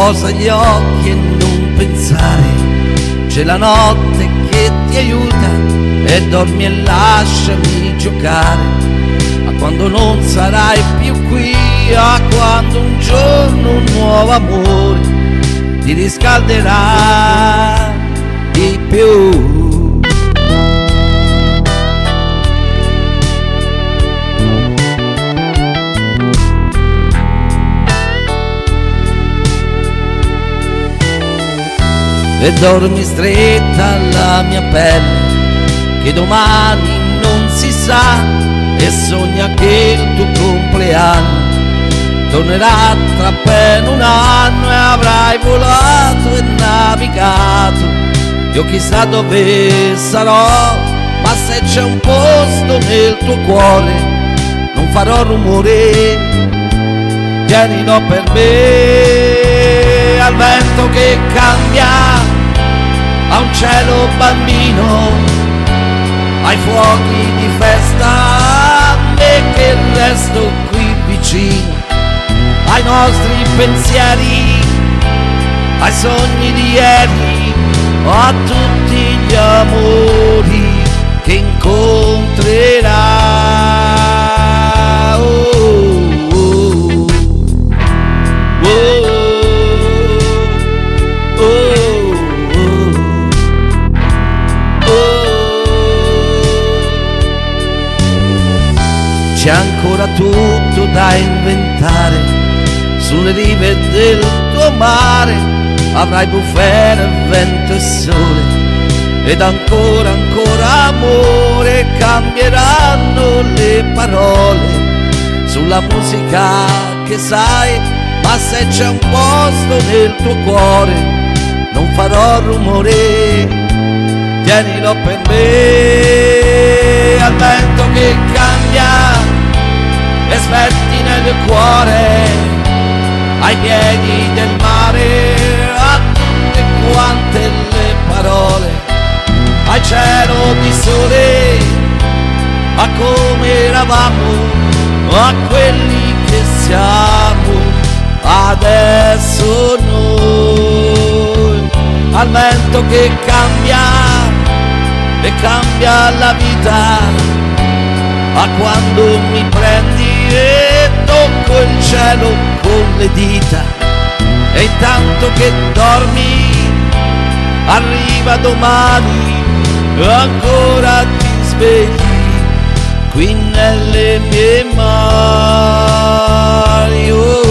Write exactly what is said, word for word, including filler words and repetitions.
posa gli occhi e non pensare, c'è la notte che ti aiuta, e dormi e lasciami giocare a quando non sarai più qui, a quando un giorno un nuovo amore ti riscalderà di più. E dormi stretta alla mia pelle, che domani non si sa, e sogna che il tuo compleanno tornerà tra appena un anno, e avrai volato e navigato, io chissà dove sarò, ma se c'è un posto nel tuo cuore non farò rumore, tienilo per me, al vento che cambia, a un cielo bambino, ai fuochi di festa, a me che resto qui vicino, ai nostri pensieri, ai sogni di ieri, a tutti gli amori che incontrerai. Oh, oh, oh, oh, oh, oh. C'è ancora tutto da inventare sulle rive del tuo mare, avrai bufere, vento e sole, ed ancora, ancora amore, cambieranno le parole sulla musica che sai, ma se c'è un posto nel tuo cuore non farò rumore, tienilo per me, al vento che cambia e svetti nel cuore, ai piedi del mare, a tutte quante le parole, al cielo di sole, a come eravamo, a quelli che siamo adesso noi, al vento che cambia e cambia la vita, a quando mi prendi e tocco il cielo con le dita, e intanto che dormi arriva domani, ancora ti svegli qui nelle mie mani. Oh.